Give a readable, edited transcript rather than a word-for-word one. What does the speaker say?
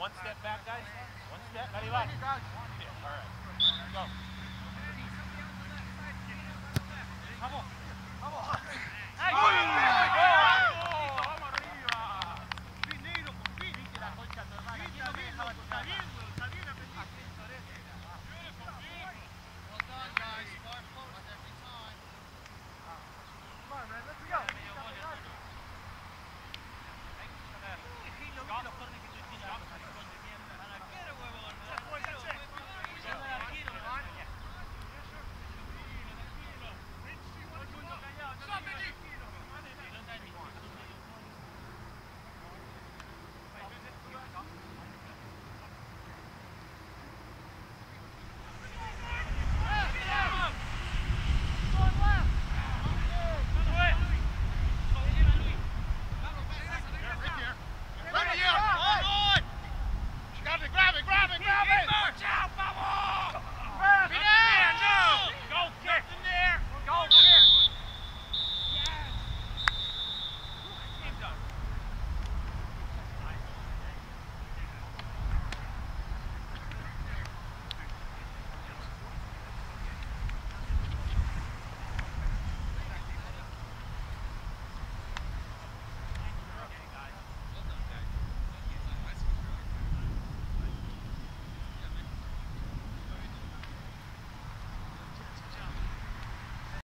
One step back, guys. One step. Dale, va. Yeah, all right. Go. Vamos. Vamos. ¡Ay! ¡Vamos arriba! Dinero, por fin. Viste la concha a tu hermana. ¿Quién no me dejaba tocar? Está bien, aprendiz. Well done, guys. 5 points every time. Come on, man. Let's go. Hay que sonar. Sí, lo vi los corners.